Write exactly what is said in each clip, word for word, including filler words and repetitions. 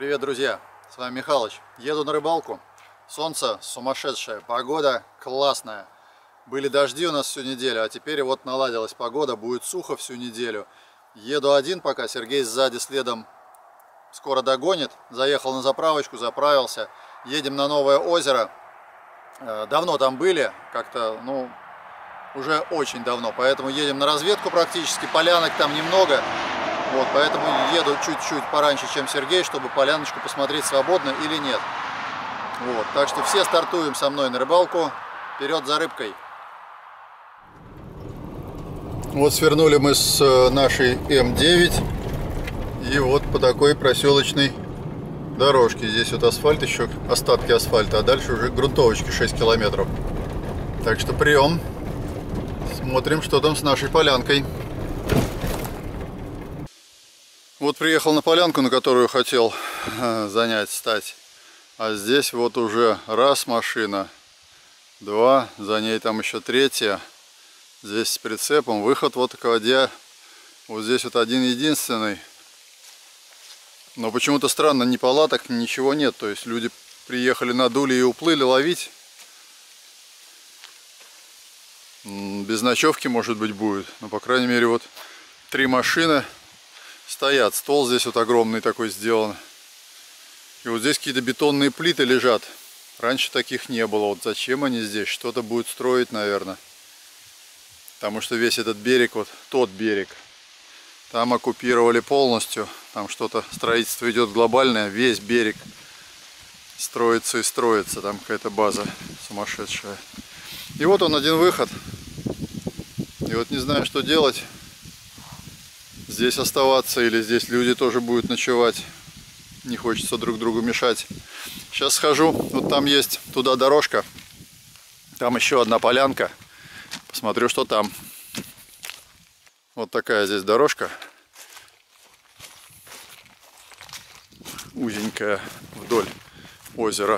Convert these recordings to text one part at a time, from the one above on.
Привет, друзья! С вами Михалыч. Еду на рыбалку. Солнце сумасшедшее, погода классная. Были дожди у нас всю неделю, а теперь вот наладилась погода, будет сухо всю неделю. Еду один пока, Сергей сзади следом скоро догонит. Заехал на заправочку, заправился. Едем на Новое озеро. Давно там были, как-то, ну, уже очень давно. Поэтому едем на разведку практически, полянок там немного. Вот, поэтому еду чуть-чуть пораньше, чем Сергей, чтобы поляночку посмотреть, свободно или нет. Вот, так что все стартуем со мной на рыбалку. Вперед за рыбкой. Вот свернули мы с нашей М девять. И вот по такой проселочной дорожке. Здесь вот асфальт еще, остатки асфальта, а дальше уже грунтовочки шесть километров. Так что прием. Смотрим, что там с нашей полянкой. Вот приехал на полянку, на которую хотел занять, стать. А здесь вот уже раз машина, два, за ней там еще третья. Здесь с прицепом, выход вот к воде. Вот здесь вот один единственный. Но почему-то странно, ни палаток, ничего нет. То есть люди приехали, надули и уплыли ловить. Без ночевки, может быть, будет. Но, по крайней мере, вот три машины стоят. Стол здесь вот огромный такой сделан. И вот здесь какие-то бетонные плиты лежат. Раньше таких не было. Вот зачем они здесь? Что-то будет строить, наверное. Потому что весь этот берег, вот тот берег, там оккупировали полностью. Там что-то, строительство идет глобальное. Весь берег строится и строится. Там какая-то база сумасшедшая. И вот он, один выход. И вот не знаю, что делать. Здесь оставаться или здесь люди тоже будут ночевать. Не хочется друг другу мешать. Сейчас схожу. Вот там есть туда дорожка. Там еще одна полянка. Посмотрю, что там. Вот такая здесь дорожка. Узенькая вдоль озера.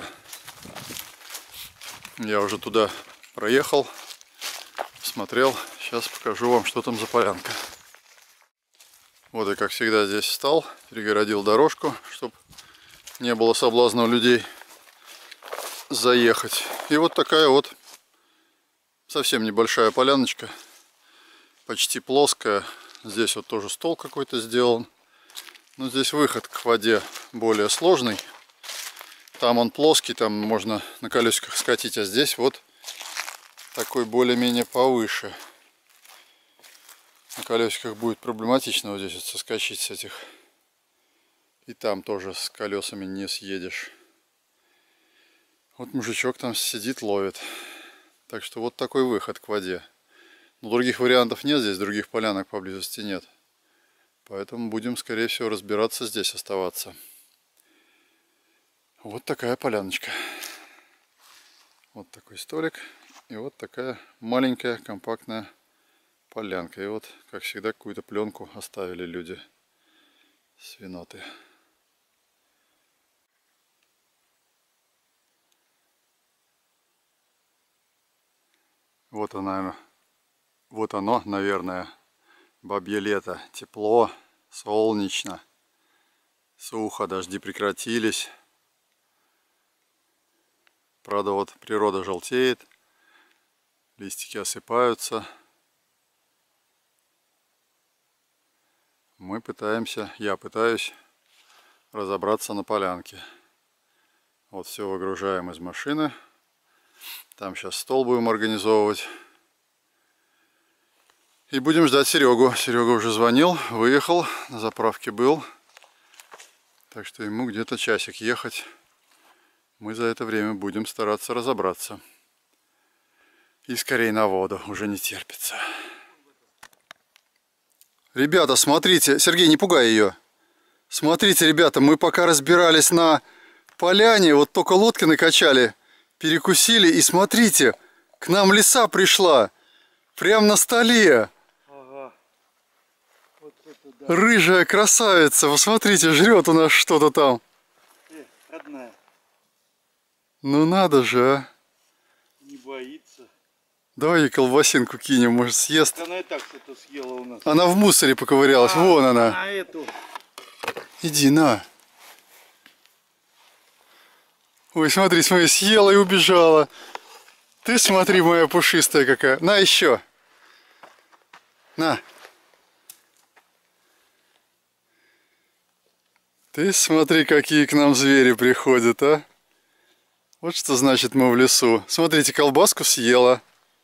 Я уже туда проехал. Смотрел. Сейчас покажу вам, что там за полянка. Вот я, как всегда, здесь встал, перегородил дорожку, чтобы не было соблазна у людей заехать. И вот такая вот совсем небольшая поляночка, почти плоская. Здесь вот тоже стол какой-то сделан. Но здесь выход к воде более сложный. Там он плоский, там можно на колесиках скатить, а здесь вот такой более-менее повыше. На колесиках будет проблематично вот здесь вот соскочить с этих. И там тоже с колесами не съедешь. Вот мужичок там сидит, ловит. Так что вот такой выход к воде. Но других вариантов нет здесь, других полянок поблизости нет. Поэтому будем, скорее всего, разбираться здесь, оставаться. Вот такая поляночка. Вот такой столик. И вот такая маленькая, компактная полянка. И вот, как всегда, какую-то пленку оставили люди. Свиноты. Вот оно, вот оно, наверное, бабье лето. Тепло, солнечно, сухо, дожди прекратились. Правда, вот природа желтеет, листики осыпаются. Мы пытаемся, я пытаюсь разобраться на полянке. Вот все выгружаем из машины. Там сейчас стол будем организовывать. И будем ждать Серегу. Серега уже звонил, выехал, на заправке был. Так что ему где-то часик ехать. Мы за это время будем стараться разобраться. И скорее на воду, уже не терпится. Ребята, смотрите, Сергей, не пугай ее. Смотрите, ребята, мы пока разбирались на поляне, вот только лодки накачали, перекусили, и смотрите, к нам лиса пришла, прям на столе. Ага. Вот это да. Рыжая красавица, посмотрите, жрет у нас что-то там. Э, родная. Ну надо же, а. Не боится. Давай ей колбасинку кинем, может съест. Она и так что-то съела у нас. Она в мусоре поковырялась, а, вон она. А эту. Иди, на. Ой, смотри, смотри, съела и убежала. Ты смотри, моя пушистая какая. На еще. На. Ты смотри, какие к нам звери приходят, а. Вот что значит мы в лесу. Смотрите, колбаску съела.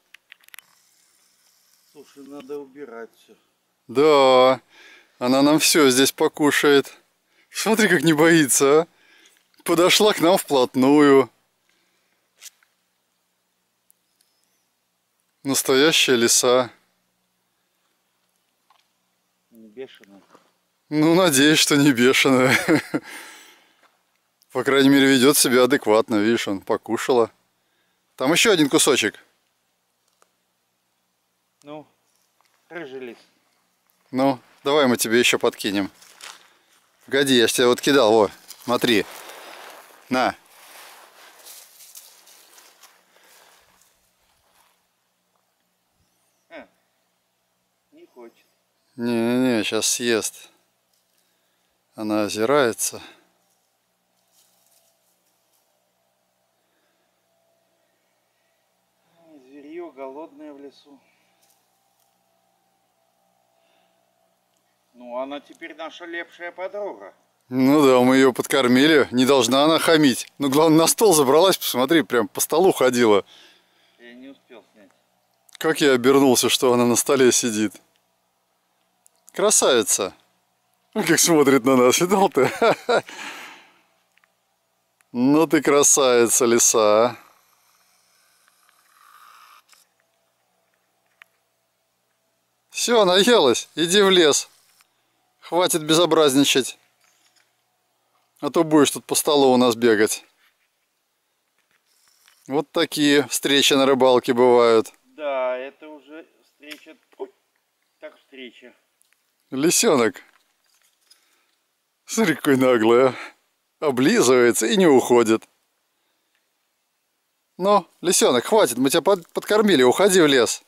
Слушай, надо убирать все. Да, она нам все здесь покушает. Смотри, как не боится, а. Подошла к нам вплотную. Настоящая лиса. Не бешеная. Ну, надеюсь, что не бешеная. По крайней мере, ведет себя адекватно. Видишь, он покушала. Там еще один кусочек. Ну, рыжий лис. Ну, давай мы тебе еще подкинем. Погоди, я ж тебя вот кидал. Во, смотри. На. А, не хочет. Не-не-не, сейчас съест. Она озирается. Зверье голодное в лесу. Ну, она теперь наша лепшая подруга. Ну да, мы ее подкормили. Не должна она хамить. Ну, главное, на стол забралась, посмотри, прям по столу ходила. Я не успел снять. Как я обернулся, что она на столе сидит. Красавица. Ну, как смотрит на нас, видал ты? Ну ты красавица, лиса, а. Все, наелась, иди в лес. Хватит безобразничать. А то будешь тут по столу у нас бегать. Вот такие встречи на рыбалке бывают. Да, это уже встреча. Ой, так встреча. Лисенок. Смотри, какой наглый, а. Облизывается и не уходит. Ну, лисенок, хватит, мы тебя под подкормили, уходи в лес.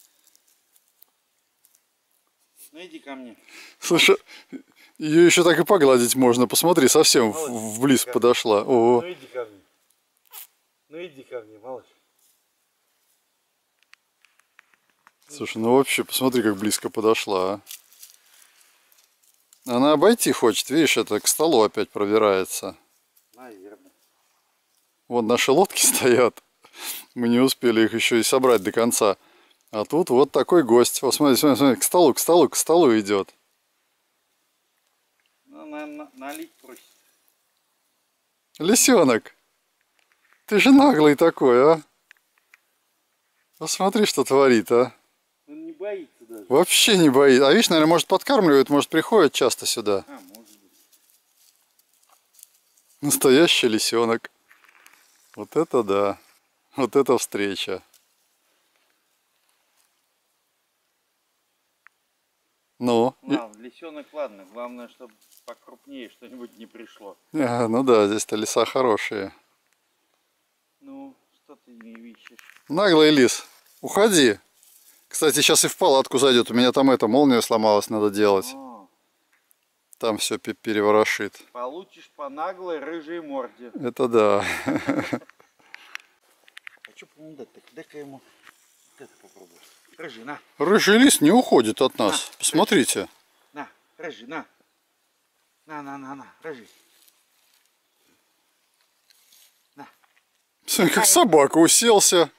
Ну иди ко мне. Слушай, ее еще так и погладить можно. Посмотри, совсем Малыш, вблизь подошла. О. Ну иди ко мне. Ну иди ко мне, малыш. Слушай, ну вообще, посмотри, как близко подошла, а. Она обойти хочет, видишь, это к столу опять пробирается. Наверное. Вон наши лодки стоят. Мы не успели их еще и собрать до конца. А тут вот такой гость. Вот смотри, смотри, смотри, к столу, к столу, к столу идет. Ну, наверное, налить просит. Лисенок, ты же наглый такой, а. Посмотри, что творит, а. Он не боится даже. Вообще не боится. А видишь, наверное, может подкармливает, может приходит часто сюда. А, может быть. Настоящий лисенок. Вот это да. Вот это встреча. Ну? Ладно, лисенок, ладно. Главное, чтобы покрупнее что-нибудь не пришло. А, ну да, здесь-то лиса хорошие. Ну, что ты не ищешь? Наглый лис, уходи. Кстати, сейчас и в палатку зайдет. У меня там эта молния сломалась, надо делать. О, Там все переворошит. получишь по наглой рыжей морде. Это да. А что ему дать? Так дай-ка ему вот это попробую. Рыжий, на. Рыжий лис не уходит от нас. На, Посмотрите. На, рыжий, на. На, на, на, на, рыжий. На. Смотри, как собака уселся.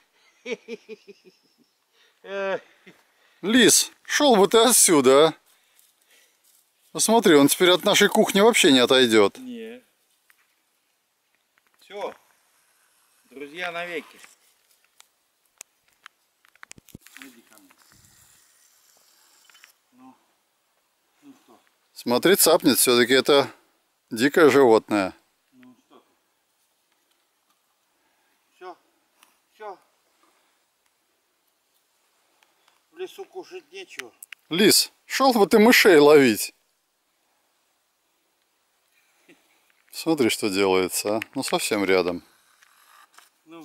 Э, Лис, шел бы ты отсюда, а. Посмотри, он теперь от нашей кухни вообще не отойдет. Не. Все. Друзья навеки. Иди ко мне. Ну, ну что? Смотри, цапнет, все-таки это дикое животное. Ну что ты? Все. Все. В лесу кушать нечего. Лис, шел бы ты мышей ловить. Смотри, что делается, а. Ну, совсем рядом. Ну.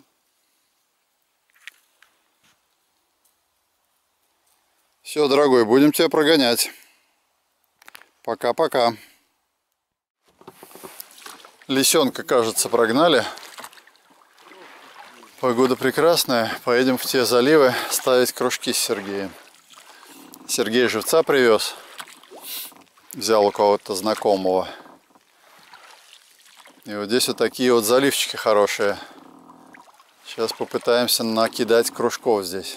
Все, дорогой, будем тебя прогонять. Пока-пока. Лисенка, кажется, прогнали. Погода прекрасная. Поедем в те заливы ставить кружки с Сергеем. Сергей живца привез. Взял у кого-то знакомого. И вот здесь вот такие вот заливчики хорошие. Сейчас попытаемся накидать кружков здесь.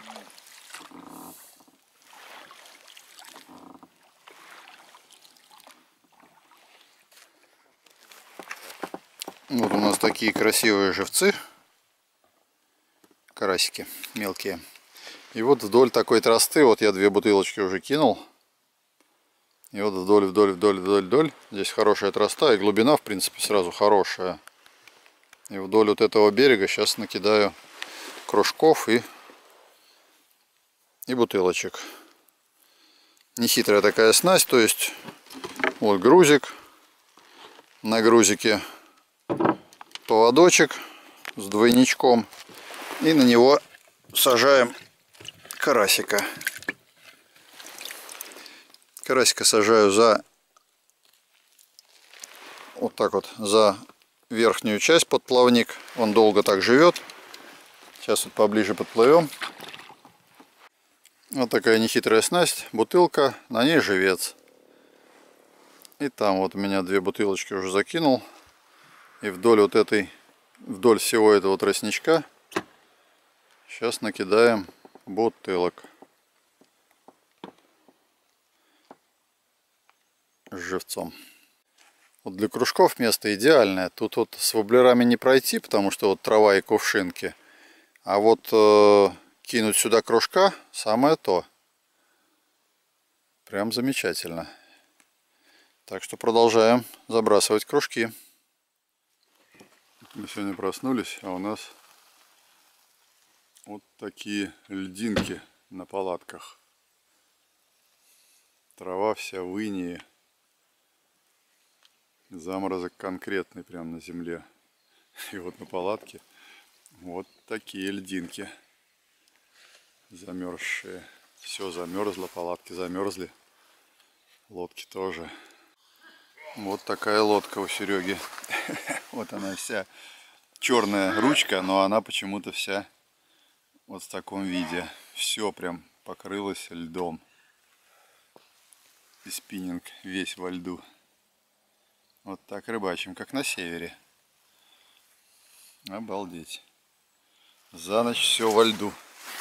Вот у нас такие красивые живцы. Карасики мелкие. И вот вдоль такой тросты, вот я две бутылочки уже кинул. И вот вдоль, вдоль, вдоль, вдоль, вдоль. Здесь хорошая троста и глубина, в принципе, сразу хорошая. И вдоль вот этого берега сейчас накидаю кружков и, и бутылочек. Нехитрая такая снасть, то есть вот грузик. На грузике поводочек с двойничком. И на него сажаем карасика. Карасика сажаю за вот так вот, за верхнюю часть под плавник. Он долго так живет. Сейчас вот поближе подплывем. Вот такая нехитрая снасть, бутылка, на ней живец. И там вот у меня две бутылочки уже закинул. И вдоль вот этой, вдоль всего этого тростничка сейчас накидаем бутылок с живцом. Вот для кружков место идеальное. Тут вот с воблерами не пройти, потому что вот трава и кувшинки. А вот э, кинуть сюда кружка самое то. Прям замечательно. Так что продолжаем забрасывать кружки. Мы сегодня проснулись, а у нас вот такие льдинки на палатках. Трава вся в инее. Заморозок конкретный прям на земле. И вот на палатке вот такие льдинки. Замерзшие. Все замерзло, палатки замерзли. Лодки тоже. Вот такая лодка у Сереги. Вот она вся черная ручка, но она почему-то вся вот в таком виде. Все прям покрылось льдом. И спиннинг весь во льду. Вот так рыбачим, как на севере. Обалдеть. За ночь все во льду.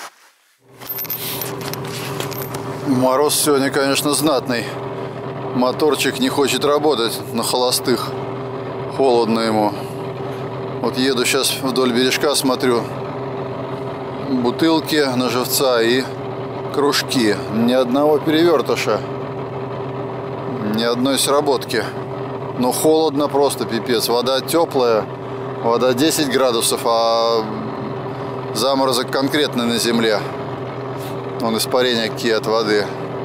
Мороз сегодня, конечно, знатный. Моторчик не хочет работать на холостых. Холодно ему. Вот еду сейчас вдоль бережка, смотрю. Бутылки на живца и кружки. Ни одного перевертыша. Ни одной сработки. Но холодно просто, пипец. Вода теплая. Вода десять градусов, а заморозок конкретный на земле. Вон испарения какие от воды.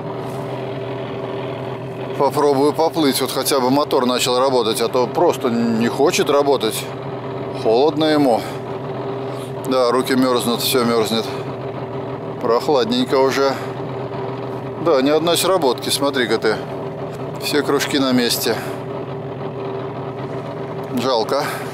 Попробую поплыть. Вот хотя бы мотор начал работать, а то просто не хочет работать. Холодно ему. Да, руки мерзнут, все мерзнет. Прохладненько уже. Да, ни одной сработки, смотри-ка ты. Все кружки на месте. Жалко.